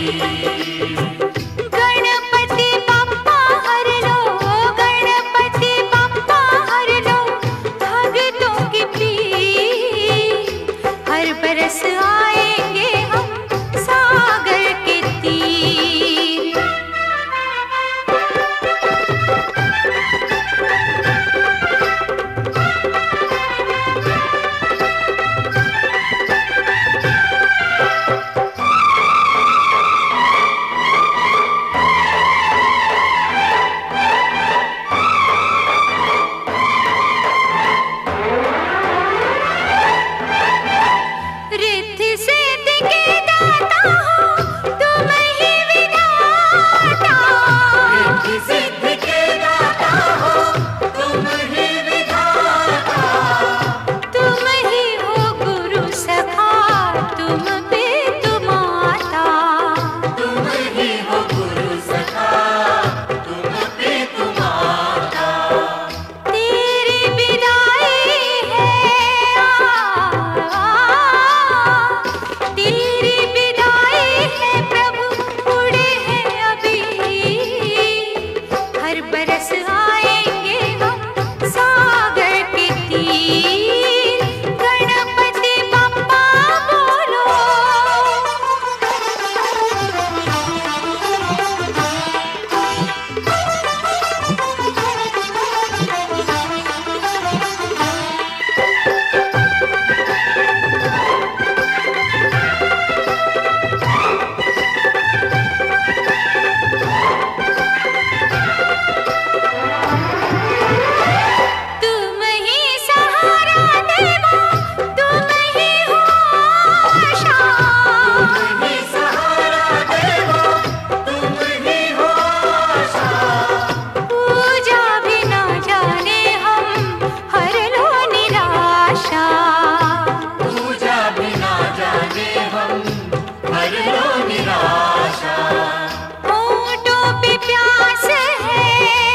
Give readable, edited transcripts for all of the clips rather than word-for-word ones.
गणपति बप्पा हर लो, गणपति बप्पा हर लो भक्तों की पीर। हर बरस आएंगे हम सागर के तीर। रिद्धि सिद्धि के दाता हो तुम ही विधाता। रिद्धि सिद्धि के दाता हो तुम ही विधाता। तुम ही हो गुरु सखा तुम पे तुमाता। तुम ही हो गुरु सखा तुम पे तुमाता। तेरी विदाई है तेरी विदाई है प्रभु उड़े हैं अभी। हर बरस आएंगे हम सागर के तीर। गणपति बप्पा बोलो। तुम ही सहारा देवा तुम ही हो आशा। तुम ही सहारा देवा तुम ही हो आशा। पूजा भी ना जाने हम हर लो निराशा। पूजा भी ना जाने हम हर लो निराशा। होठों पे प्यास है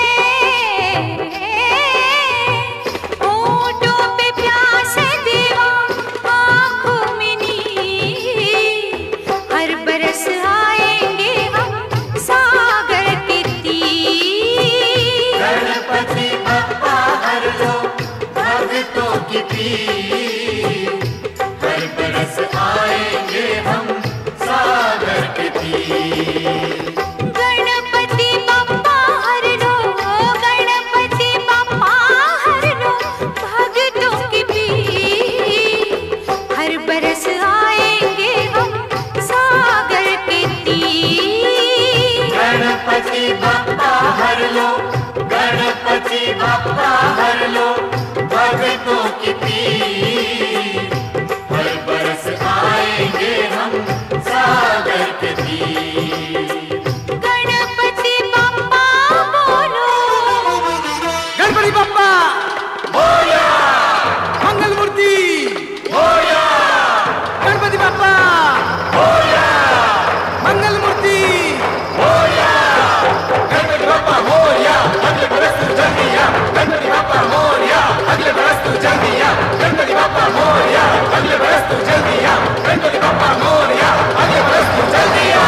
होठों पे प्यास है देवा आँखों में नीर। हर बरस आएंगे हम सागर के तीर। गणपति बप्पा हर लो भक्तों की पीर। हर बरस आएंगे हम सागर के तीर। गणपति बप्पा हर लो, गणपति बप्पा हर लो भक्तों की पीर। हर बरस आएंगे हम सागर के तीर। गणपति बप्पा हर लो, गणपति बप्पा हर लो भक्तों की पीर। हर बरस आएंगे हम सागर के तीर। गणपति बप्पा बोलो। गणपति बप्पा बोया मंगल मूर्ति बोया गणपति बप्पा बोया मंगल मूर्ति बोया। गणपति बप्पा मोरया अगले बरस तू जल्दिया। गणपति बप्पा मोरया अगले बरस तू जल्दिया। गणपति बप्पा मोरया अगले बरस तू जल्दिया। गणपति बप्पा मोरया अगले बरस तू जल्दिया।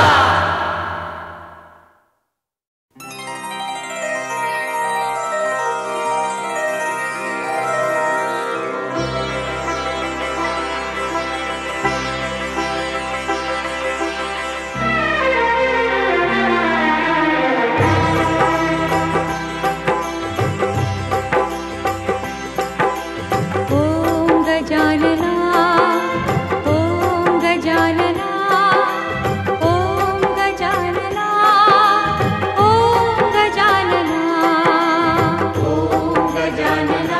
ओम गजानना ओम गजानना ओम गजानना ओम गजानना ओम गजानना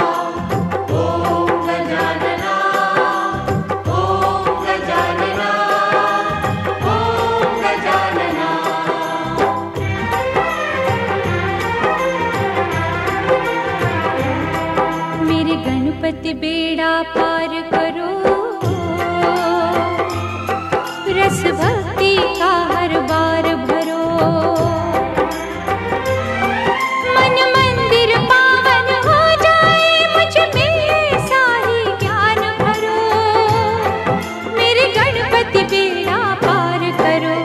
ओम गजानना ओम गजानना ओम गजानना। मेरे गणपति बेड़ा पार करो। रस भक्ति का हर बार भरो। मन मंदिर पावन हो जाए मुझ में साही ज्ञान भरो। मेरे गणपति बेड़ा पार करो।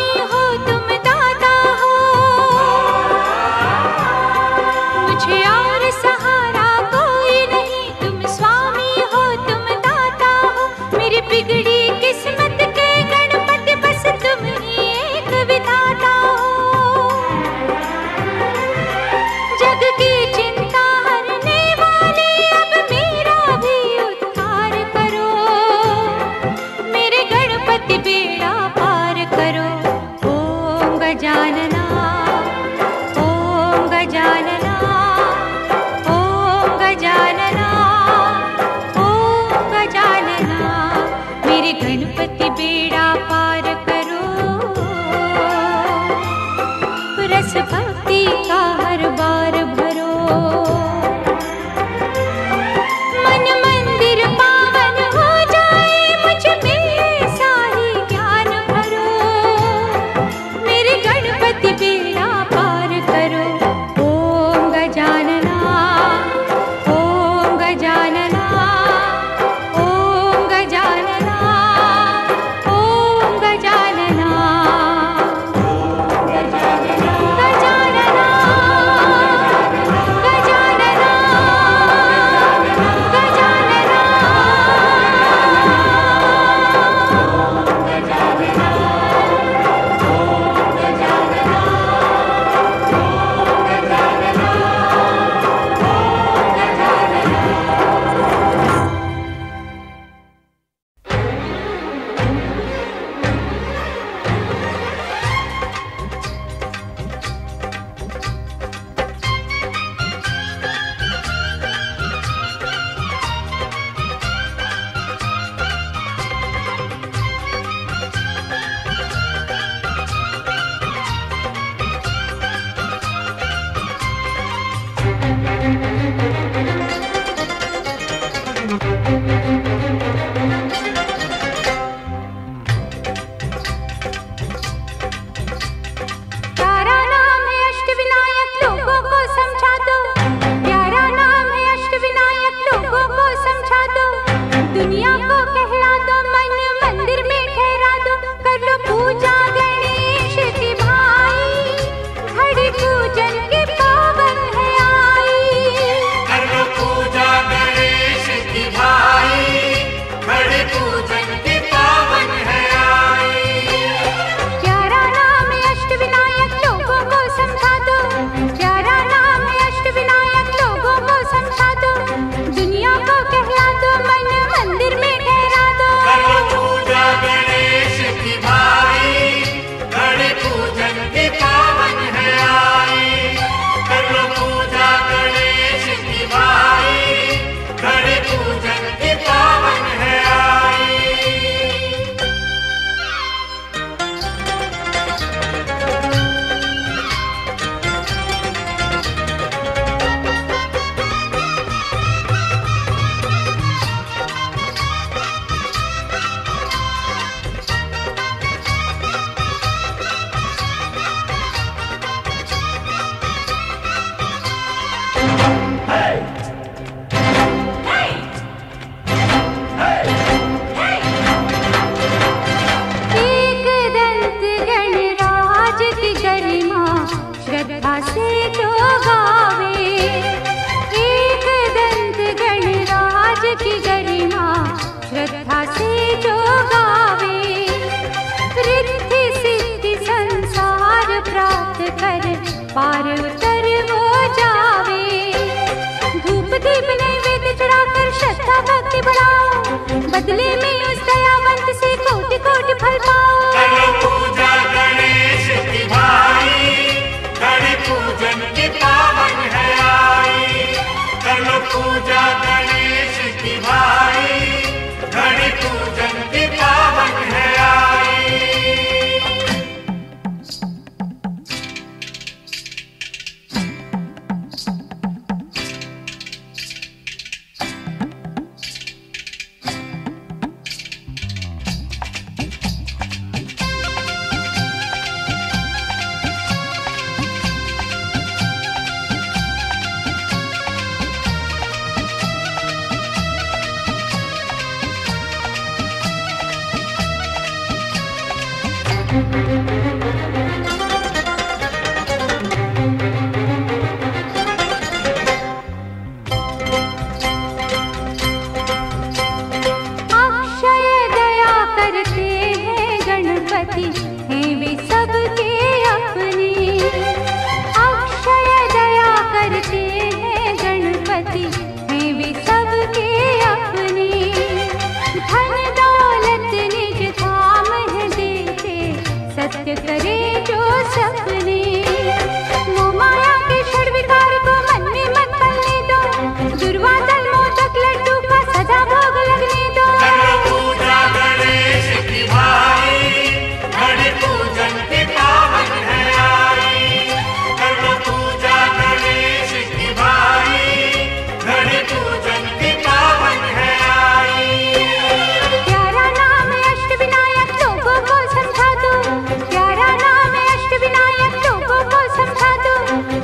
स्वामी हो तुम दाता हो, मुझे और सहारा कोई नहीं। तुम स्वामी हो तुम दाता हो, मेरी बिगड़ी किस्मत के गणपति बस तुम ही एक विधाता हो। जग की चिंता हरने वाले अब मेरा भी उद्धार करो, मेरे गणपति बेड़ा पार करो। ओम गजानना ओम गजानना ओम गजानना ओम गजानना, मेरे गणपति बेड़ा पार करो। रस भक्ति का हर बार भरो, मन मंदिर पावन हो जाए, मुझ में साही ज्ञान भरो, मेरे गणपति बेड़ा पार करो। ओम गजानना ओम गजानना ओम गजानना ओम गजानना गजानना गजानना प्यारा नाम है अष्टविनायक, लोगों को समझा दो। प्यारा नाम है अष्टविनायक, लोगों को समझा दो। दुनिया को कहला दो, मन मंदिर में ठहरा दो। कर लो पूजा गणेश की भाई, घड़ी पूजन की पावन है आई। कर लो पूजा गणेश की भाई, घड़ी पूजन की पावन है आई। प्यारा नाम है अष्टविनायक, लोगों को समझा दो। प्यारा नाम है अष्टविनायक, लोगों को समझा दो। दुनिया को कहला दो, मन मंदिर में ठहरा दो। कर लो पूजा गणेश की भाई, घड़ी पूजन की पावन है आई। कर लो पूजा गणेश की भाई, घड़ी पूजन की पावन है आई। एक दंत गणराज की गरिमा श्रद्धा से जो गावे। एक दंत गणराज की गरिमा श्रद्धा से जो गावे। रिद्धि सिद्धि संसार प्राप्त कर पार उतर वो जावे। धूप दीप नैवेद्य चढ़ाकर श्रद्धा भक्ति बढ़ाओ, बदले में उस दयावंत से कोटि कोटि फल पाओ। कर लो पूजा गणेश की भाई, घड़ी पूजन की पावन है आई। कर लो पूजा गणेश की भाई, घड़ी पूजन की पावन है आई। सत्य करे जो सपने। मोह माया के षड विकार को मन में मत पलने दो, दुर्वादल मोदक लड्डू का सदा भोग लगने दो। पूजा गणेश की भाई, घड़ी पूजन की पावन है आई। करो पूजा गणेश की भाई, घड़ी पूजन की पावन है आई। प्यारा नाम है अष्टविनायक, लोगों को समझा दो। प्यारा नाम है अष्टविनायक, लोगों को समझा दो।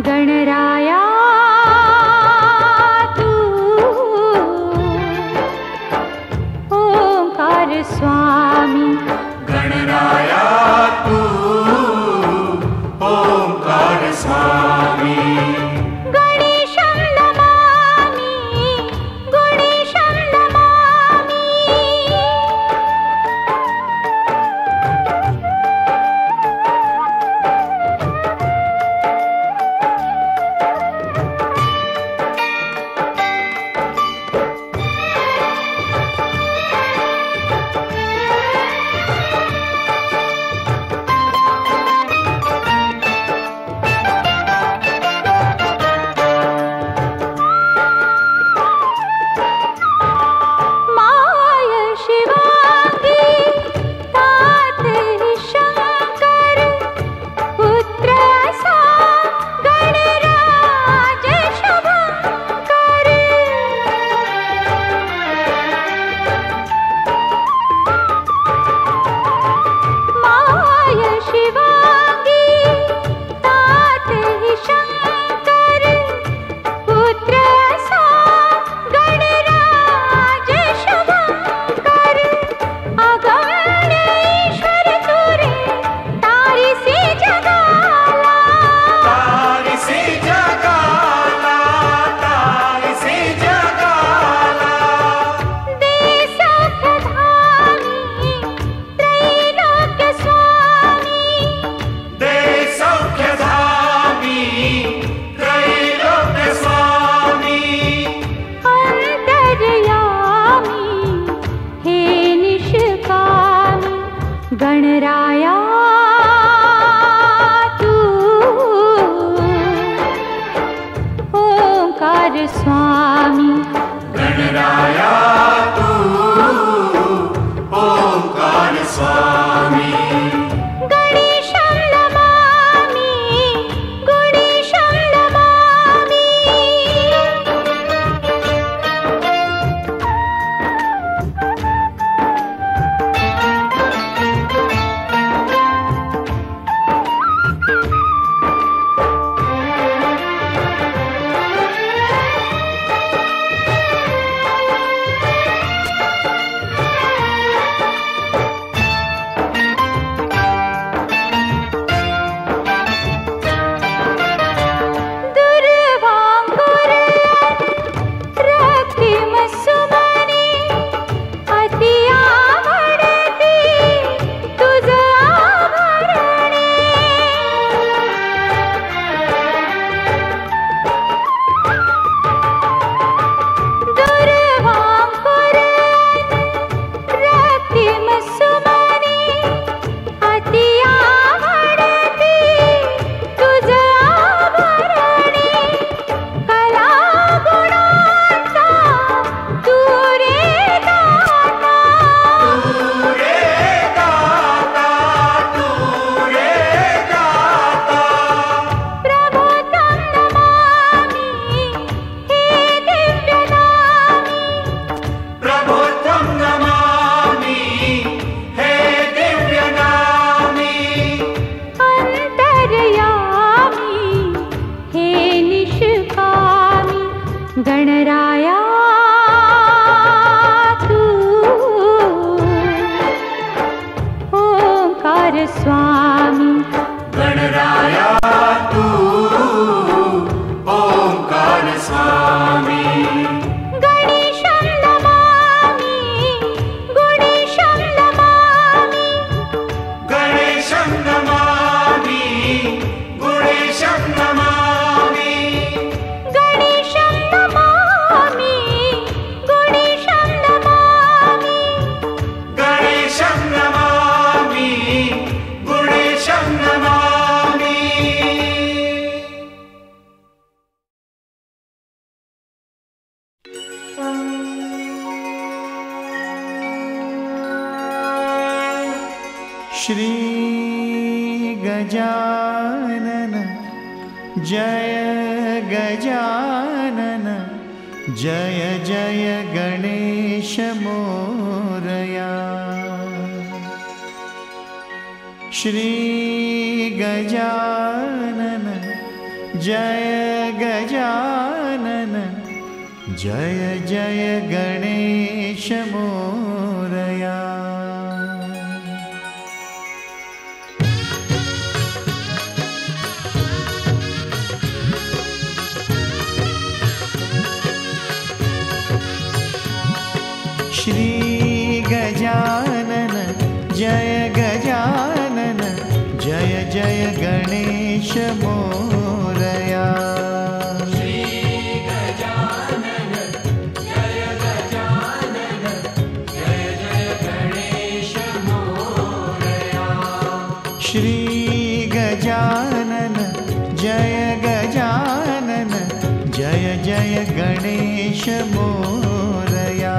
गणराया तू ओंकार स्वामी, गणराया तू ओंकार स्वामी। गणेशं नमामि, गुणेशं नमामि। गणराया तू ओंकार स्वामी, गणराया तू ओंकार स्वामी। गणेशं नमामि, गुणेशं नमामि। गणराया तू ओंकार स्वामी, गणराया तू ओंकार स्वामी। गणेशं नमामि, गुणेशं नमामि। गणेशं नमामि, गुणेशं नमामि। गणेशं नमामि, गुणेशं नमामि। गणेशं नमामि, गुणेशं नमामि। श्री गजानन जय गजानन, जय जय गणेश मोरया। श्री गजानन जय गजानन जय जय गणेश मोरया। श्री गजानन जय गजानन जय जय गणेश मोरया। श्री गजानन जय गजानन जय जय गणेश मोरया। श्री गजानन जय गजानन जय जय गणेश मोरया।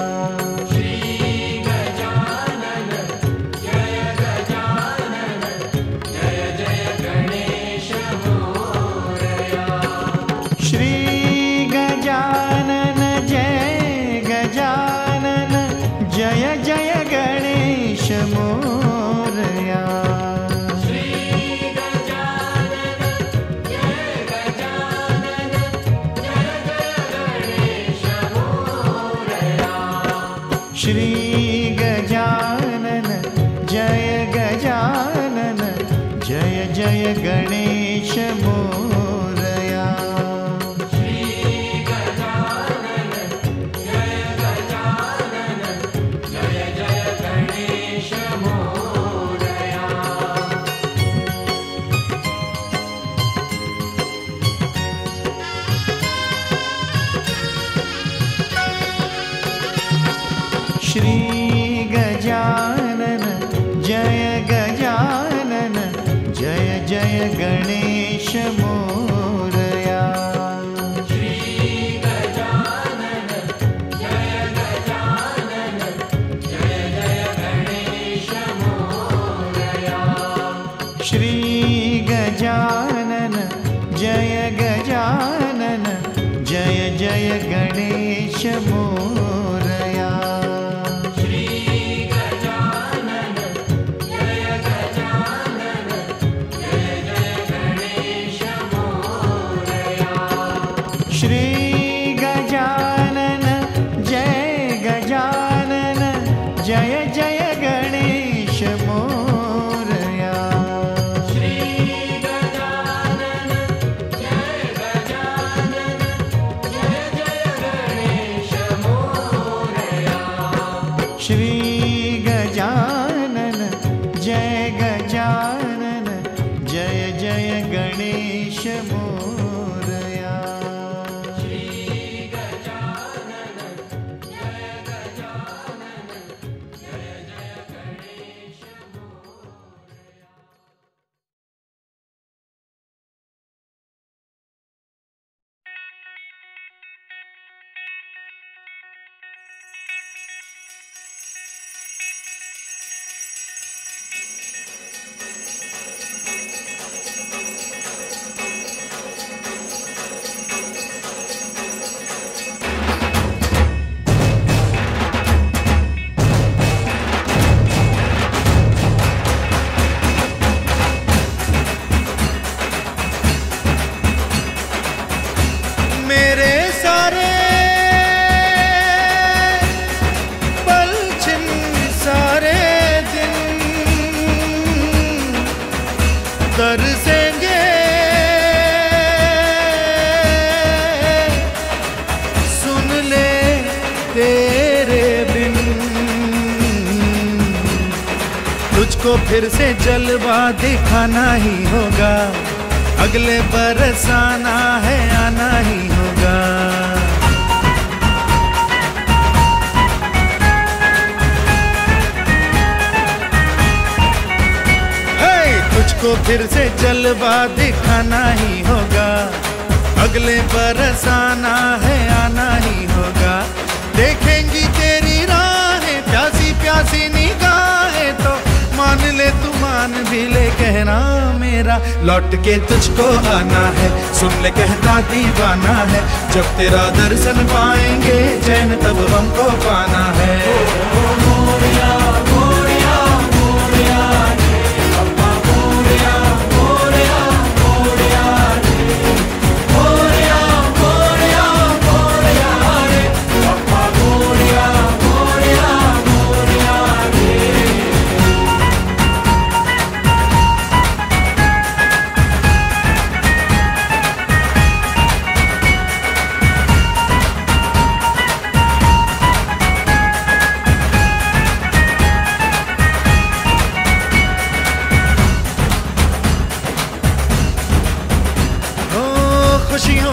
श्री गजानन जय गजानन जय जय गणेश मोरया। श्री गजानन जय गजानन जय जय गणेश मोरया। श्री गजानन जय गजानन जय जय गणेश मोरया। श्री गजानन जय गजानन जय जय गणेश मोरया। श्री गजानन जय गजानन जय जय गणेश मोरया। श्री गजानन जय गजानन जय जय गणेश मोरया। श्री गजानन जय गजानन जय जय गणेश मोरया। श्री गजानन जय गजानन जय जय गणेश मोरया। तरसेंगे सुन ले तेरे बिन, तुझको फिर से जलवा दिखाना ही होगा, अगले बरस आना है आना ही होगा। तुझको फिर से जलवा दिखाना ही होगा, अगले बरस आना है आना ही होगा। देखेंगी तेरी राहें प्यासी प्यासी निगाहें, तो मान ले तू मान भी ले कहना मेरा, लौट के तुझको आना है। सुन ले कहता दीवाना है, जब तेरा दर्शन पाएंगे चैन तब हमको पाना है। मोरिया मोरिया मोरिया मोरिया मोरिया मोरिया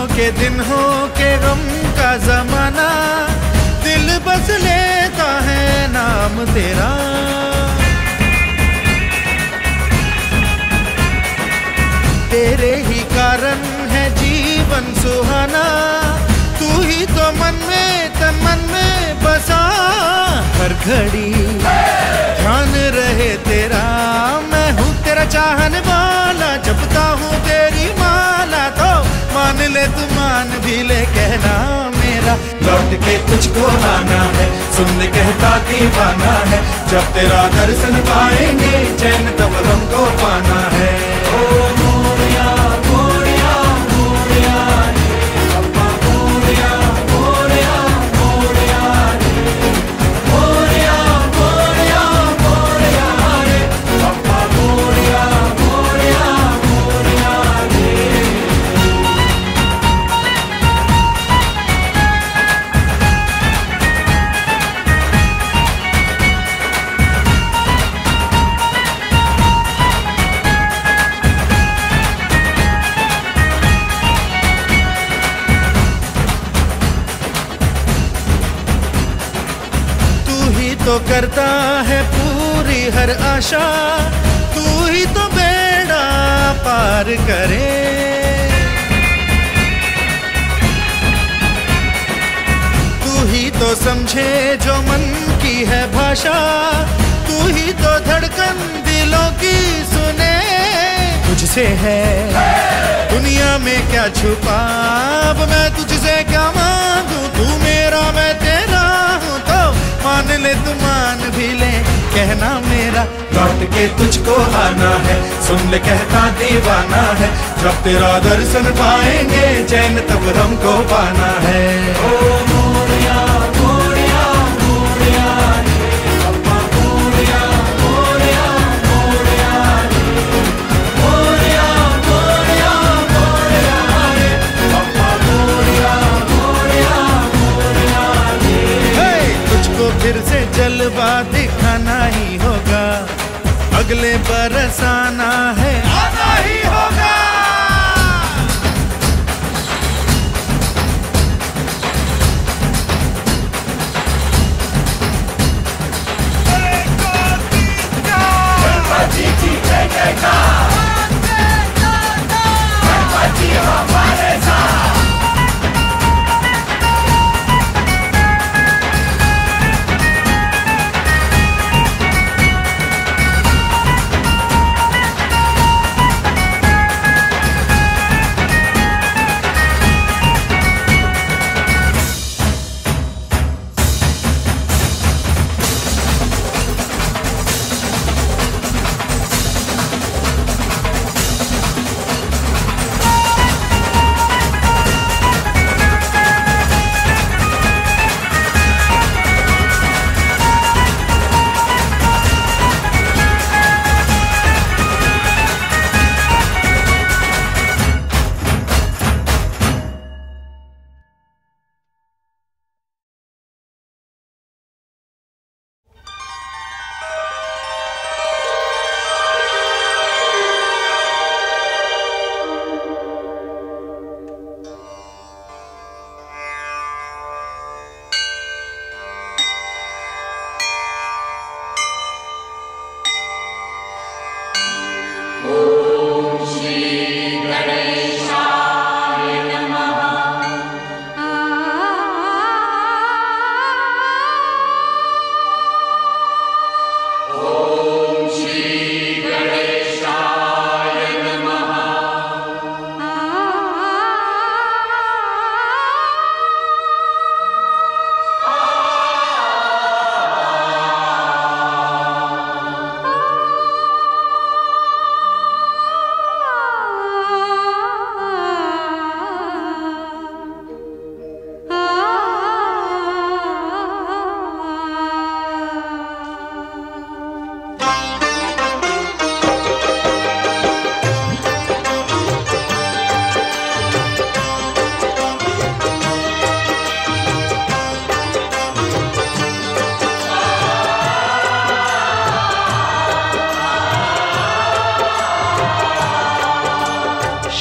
के दिन हो के गम का जमाना, दिल बस लेता है नाम तेरा। तेरे ही कारण है जीवन सुहाना, तू ही तो मन में तन मन में बसा। हर घड़ी ध्यान रहे तेरा, मैं हूँ तेरा चाहने वाला, जपता हूँ तेरी माला। तो मान ले तू मान भी ले कहना मेरा, लौट के तुझको आना है, सुन ले कहता दीवाना है। जब तेरा दर्शन पाएंगे चैन तब हमको पाना है। ओ मोरिया मोरिया मोरिया रे अप्पा, मोरिया मोरिया मोरिया रे, मोरिया मोरिया मोरिया रे अप्पा, मोरिया मोरिया मोरिया रे। तो करता है पूरी हर आशा, तू ही तो बेड़ा पार करे। तू ही तो समझे जो मन की है भाषा, तू ही तो धड़कन दिलों की सुने। तुझसे है दुनिया में क्या छुपा, अब मैं तुझसे क्या मांगू, तू मेरा मैं तेरा हूँ। तो मान ले तू मान भी ले कहना मेरा, लौट के तुझको आना है, सुन ले कहता दीवाना है। जब तेरा दर्शन पाएंगे चैन तब हमको पाना है। ओ मोरिया मोरिया मोरिया रे अप्पा, मोरिया मोरिया मोरिया रे, मोरिया मोरिया मोरिया रे अप्पा, मोरिया मोरिया मोरिया रे। तुझको फिर से जलवा दिखाना ही होगा, अगले बरस आना है, आना ही होगा। गणपति की जय जयकार, गणपति हमारे साथ।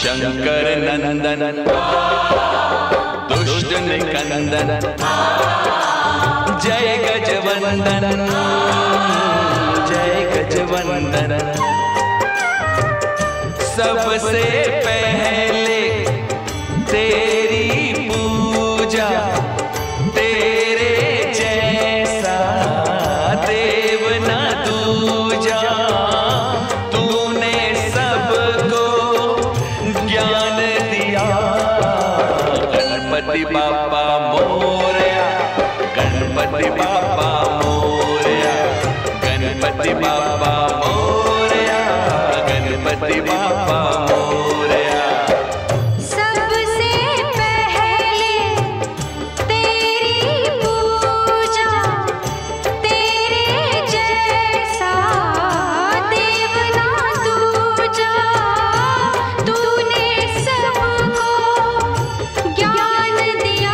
शंकर नंदन दुष्ट निकंदन जय गजवंदन जय गजवंदन। सबसे पहले तेरी पूजा तेरे जैसा देव न दूजा। तूने सबको ज्ञान दिया गणपति बाप्पा मोरया गणपति बाप्पा मोरया गणपति बाप्पा मोरया गणपति बाप्पा मोरया। सबसे पहले तेरी पूजा तेरे जैसा देव ना दूजा। तूने सबको ज्ञान दिया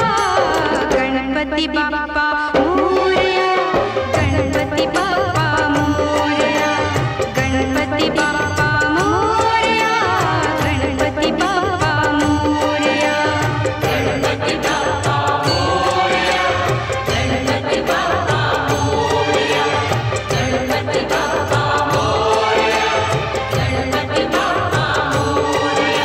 गणपति बाप्पा मोरया गणपति बाप्पा मोरया गणपति बाप्पा मोरया गणपति बाप्पा मोरया गणपति बाप्पा मोरया गणपति बाप्पा मोरया गणपति बाप्पा मोरया गणपति बाप्पा मोरया।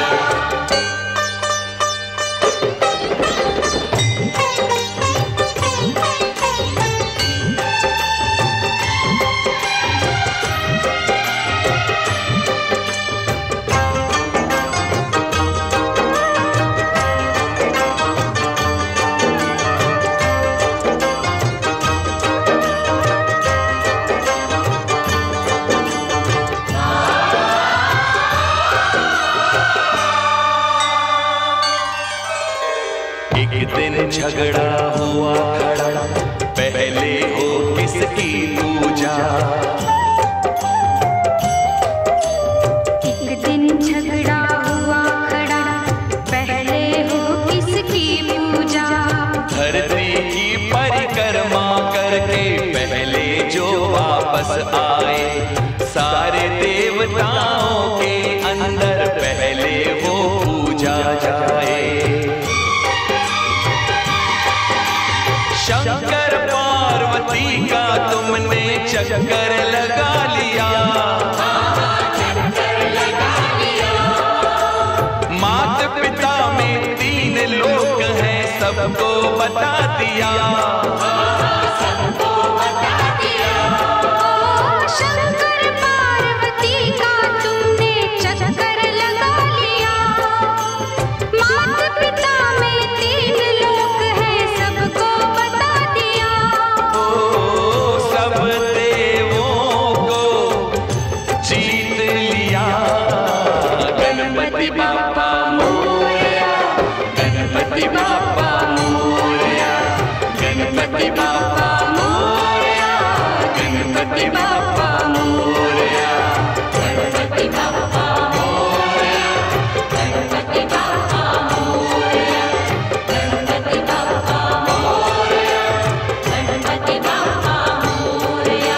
एक दिन झगड़ा हुआ खड़ा पहले हो किसकी पूजा। एक दिन झगड़ा हुआ खड़ा पहले हो किसकी पूजा। धरती की परिक्रमा करके पहले जो वापस आए सारे देवताओं के अंदर पहले वो पूजा जाए। शंकर पार्वती का तुमने चक्कर लगा लिया। माता पिता में 3 लोक हैं सबको बता दिया। शंकर पार्वती का तुमने चक्कर लगा लिया। माता पिता में 3 लोक हैं सबको बता दिया। सब देवों को जीत लिया गणपति बाप्पा मोरया गणपति बाप्पा मोरया गणपति बाप्पा मोरया गणपति बाप्पा मोरया गणपति बाप्पा मोरया गणपति बाप्पा मोरया गणपति बाप्पा मोरया गणपति बाप्पा मोरया।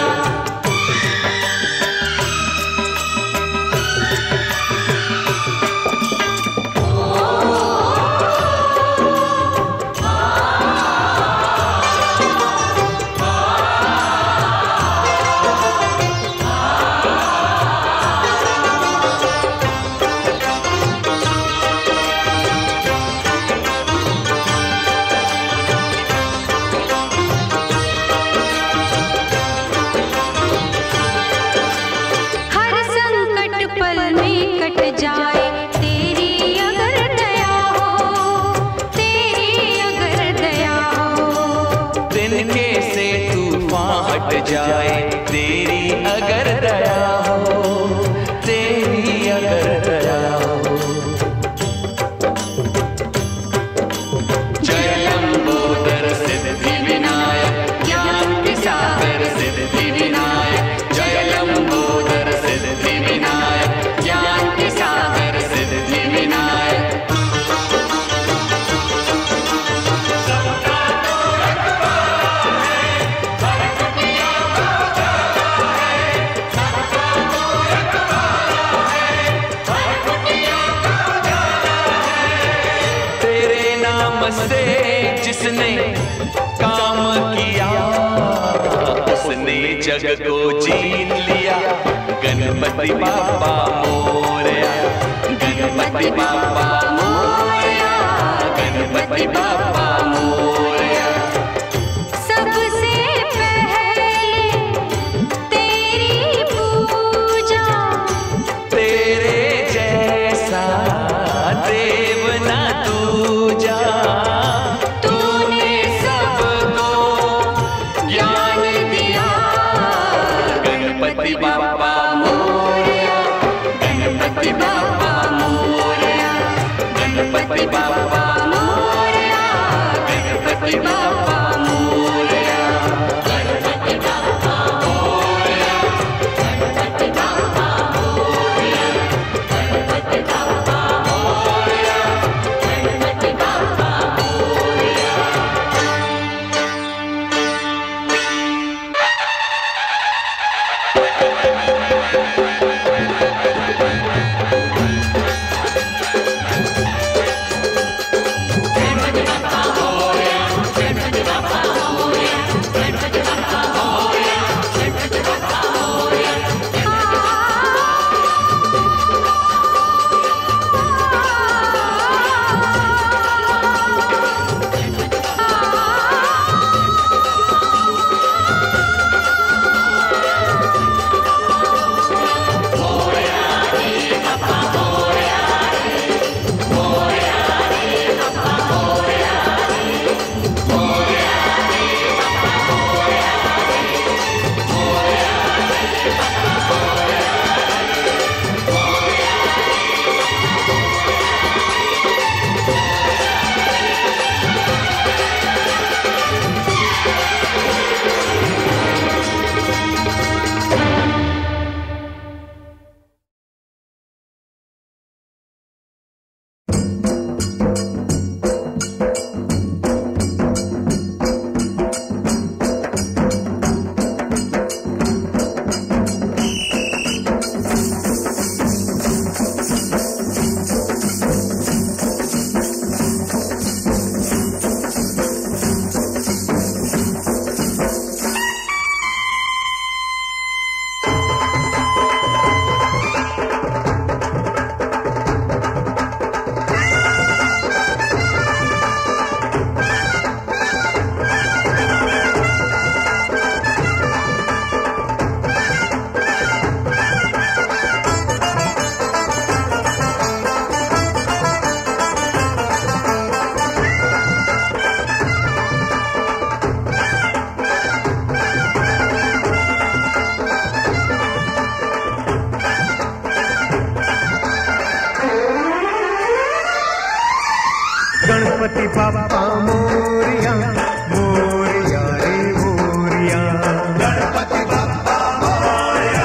हर संकट पल में कट जाए तेरी अगर दया हो तेरी अगर दया हो। दिन के से तूफान हट जाए तेरी अगर दया हो तेरी अगर दया हो। जय लंबोदर सिद्धि विनायक ज्ञान के सागर सिद्धि विनायक जय लंबोदर सिद्धि विनायक ज्ञान के सागर सिद्धि विनायक। सबका तो रखवाला है, भरत दिया का जिसने काम किया उसने जग को जीत लिया। गणपति बाप्पा मोरया, गणपति बाप्पा मोरया, गणपति बाप्पा मोरया। सबसे पहले तेरी पूजा, तेरे जैसा देव ना दूजा। तूने सबको ज्ञान दिया। गणपति बाप्पा मोरया, गणपति बाप्पा मोरया, गणपति बाप्पा मोरया, गणपति बाप्पा मोरया, गणपति बाप्पा मोरया, गणपति बाप्पा मोरया, गणपति बाप्पा मोरया, गणपति बाप्पा मोरया। गणपति बाप्पा मोरया, मोरया रे मोरया। गणपति बाप्पा मोरया,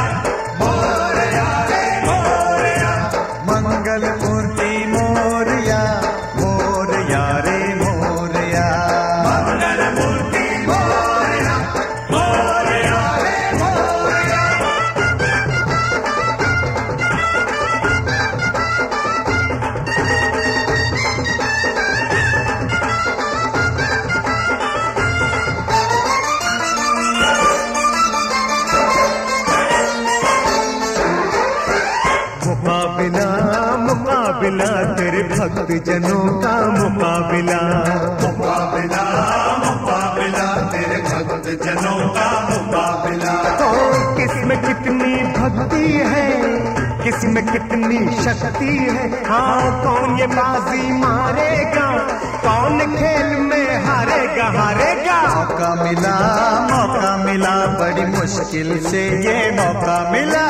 मोरया रे मोरया। मंगल मूर्ति मोरया, मोरया रे मोरया। मंगल मूर्ति मोरया, मोरया रे मोरया। मुकाबिला मुकाबिला तेरे भक्त जनों का मुकाबिला। मुकाबिला मुकाबिला तेरे भक्त जनों का मुकाबिला। तो किसमें कितनी भक्ति है, किसमें कितनी शक्ति है। हाँ कौन ये बाजी मारेगा, कौन खेल में हारेगा हारेगा। मौका मिला बड़ी मुश्किल से ये मौका मिला।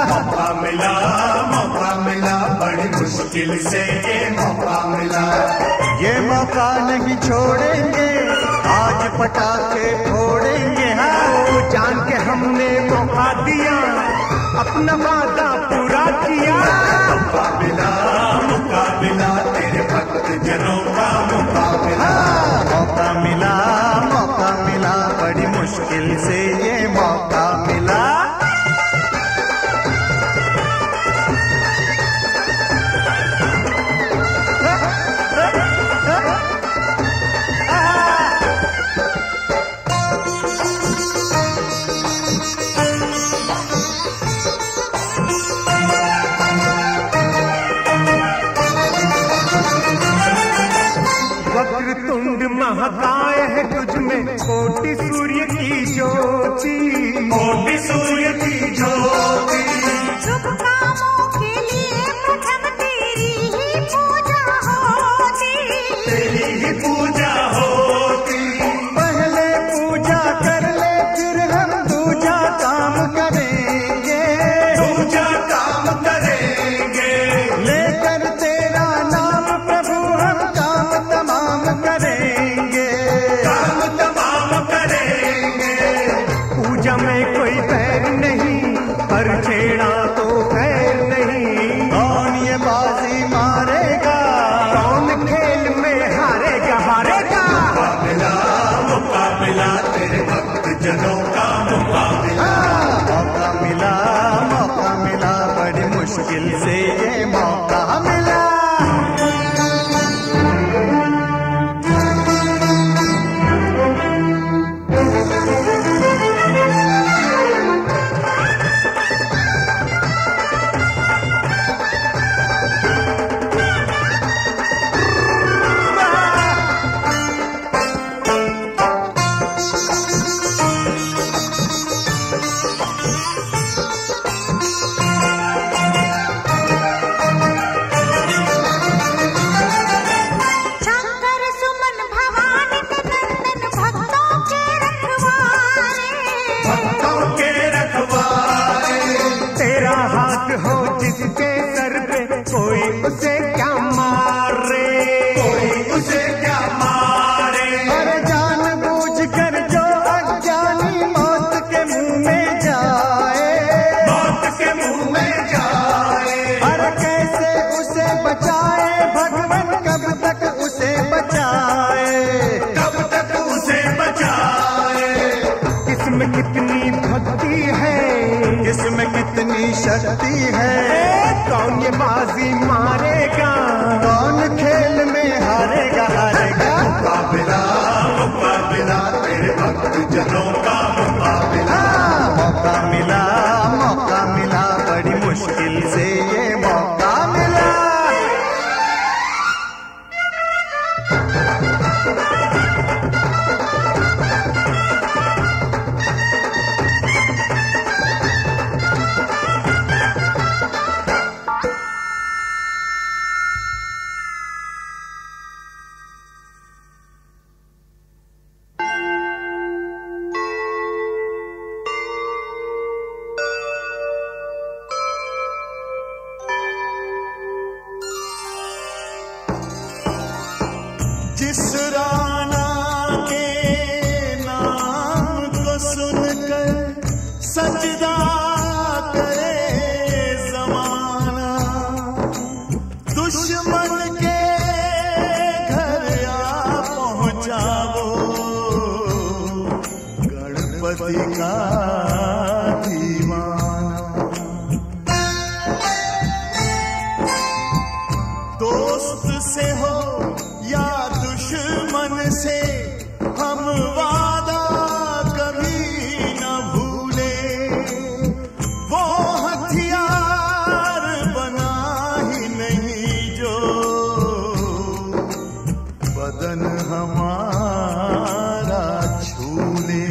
मौका मिला बड़ी मुश्किल से ये मौका मिला। ये मौका नहीं छोड़ेंगे, आज पटाखे फोड़ेंगे। हाँ जान के हमने मौका दिया, अपना वादा पूरा किया। मुकाबिला तेरे भक्त जनों का मुकाबिला। मौका मिला बड़ी मुश्किल से ये मौका मिला। महकाए है तुझ में कोटि सूर्य की ज्योति, कोटि सूर्य की ज्योति। शुभ कामों के लिए प्रथम तेरी ही पूजा होती, तेरी ही पूजा होती। पहले पूजा कर ले फिर हम दूजा काम करेंगे, दूजा काम करेंगे। लेकर तेरा नाम प्रभु हम काम तमाम करेंगे, काम तमाम करेंगे। पूजा में कोई बैर नहीं, पर छेड़ा तो खैर नहीं। कौन ये बाजी मारेगा, कौन खेल में हारेगा, हारेगा। मुकाबला मुकाबला तेरे भक्त जनों का मुकाबला। मौका मिला बड़ी मुश्किल से ये मौका मिला। शंकर सुमन भवानी नंदन भक्तों के रखवारे, भक्तों के रखवारे। तेरा हाथ हो जिसके सर पे कोई उसे क्या मारे, कोई उसे क्या मारे। अरे जान बूझ कर जो अज्ञानी मौत के मुंह में जाए, मौत के मुंह में जाए। अरे कैसे उसे बचाए भगवान, कब तक उसे बचाए, कब तक उसे बचाए। इसमें कितनी भक्ति है, इसमें कितनी शक्ति है। कौन ये बाजी मारेगा, कौन खेल में हारेगा, हारेगा। मुकाबला मुकाबला तेरे भक्त जनों का मुकाबला। मौका मिला बड़ी मुश्किल से ये मौका मिला। जिस राना के नाम को सुनकर सजदा करे जमाना, दुश्मन के घर आ पहुंचा वो गणपति का दीवाना। दोस्त से हो या दुश्मन से हम वादा कभी न भूले, वो हथियार बना ही नहीं जो बदन हमारा छूले।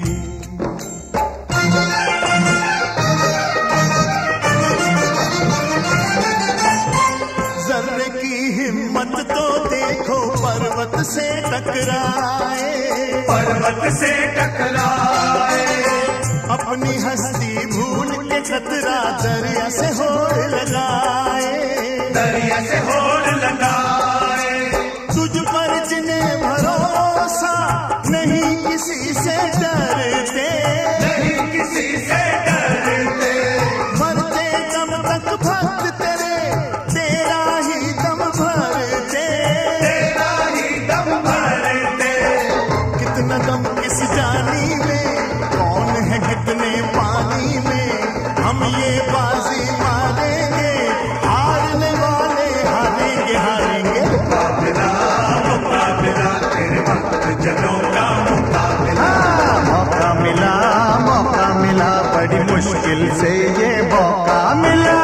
जर्रे की हिम्मत तो देखो पर्वत से टकराए, पर्वत से टकराए। अपनी हस्ती भूल के खतरा दरिया से होड़ लगाए, दरिया से होड़ लगाए। तुझ पर जिन्हें भरोसा नहीं किसी से डरते, नहीं किसी से डरते। मरते दम तक भक्त तेरे, तेरा ही दम भरते, तेरा ही दम भरते। कितना दम किस जानी में, कौन है कितने पानी में। हम ये बाजी मारेंगे, हारने वाले हारेंगे, हारेंगे। मुकाबला मुकाबला तेरे भक्त जनों का मुकाबला। मौका मिला बड़ी मुश्किल से ये मौका मिला।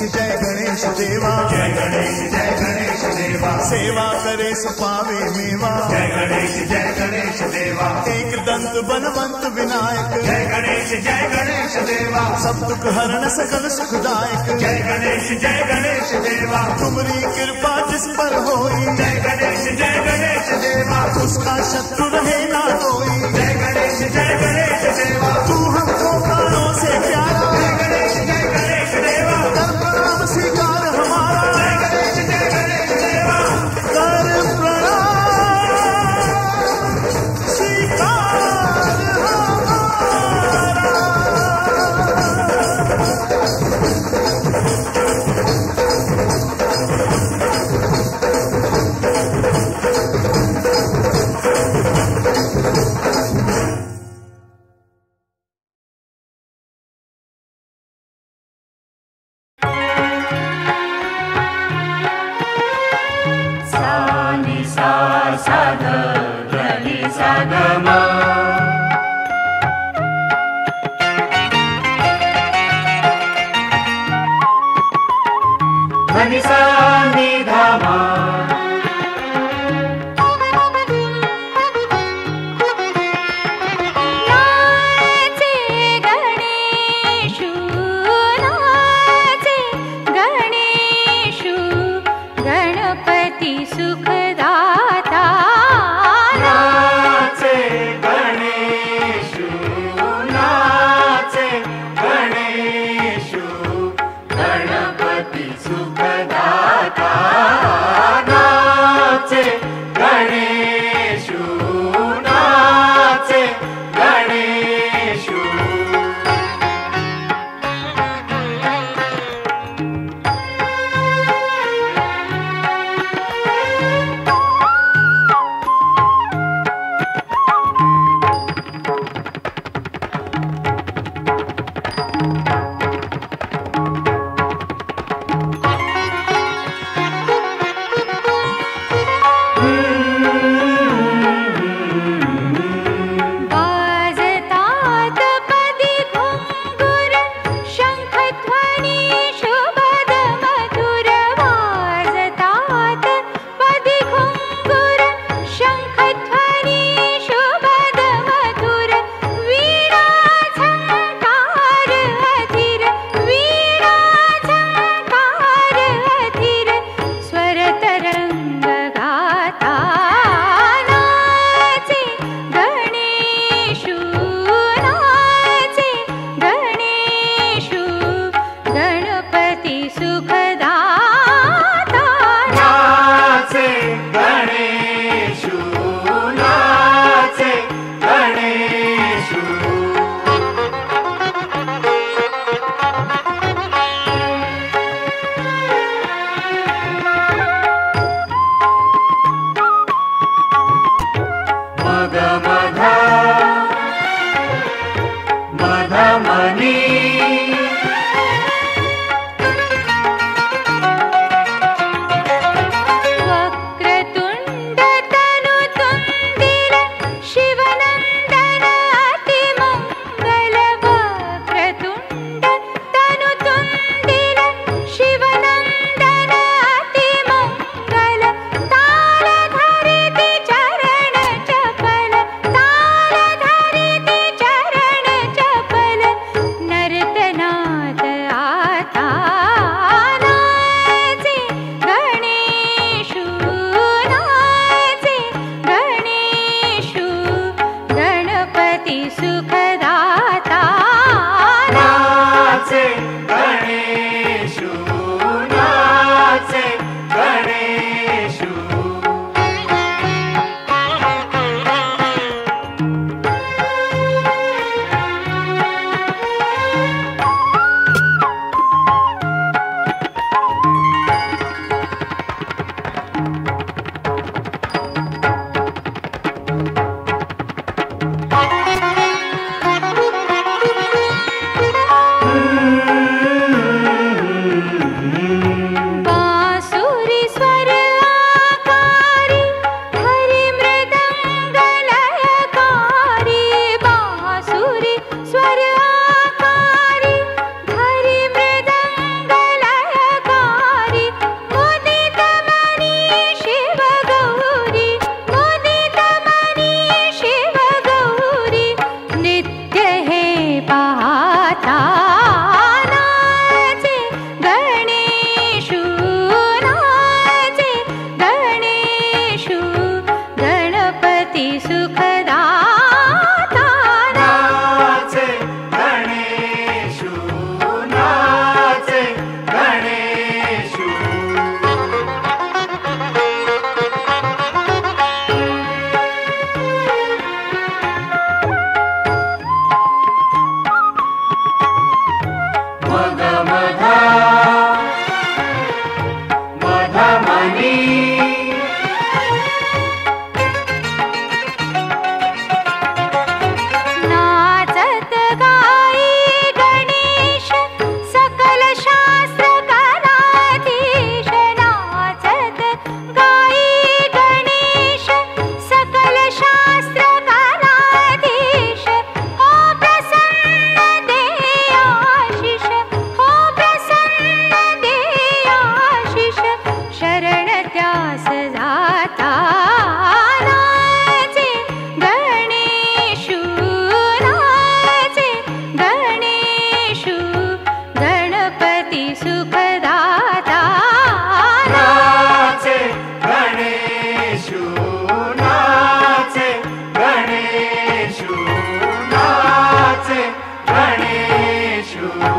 जय गणेश देवा, जय गणेश देवा, सेवा करे सो पावे मेवा, जय गणेश देवा, एक दंत बलवंत विनायक, जय गणेश देवा, सब दुख हरण सकल सुखदायक, जय गणेश देवा, तुम्हारी कृपा जिस पर होई, जय गणेश देवा, उसका शत्रु रहे ना कोई, जय गणेश देवा, तू हमको प्राणों से प्यारा, जय गणेश देवा, कर प्रणाम स्वीकार हमारा, जय गणेश देवा, कर प्रणाम स्वीकार हमारा। गणपति सुखदाता नाचे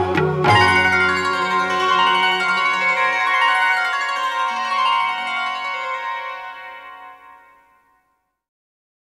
हो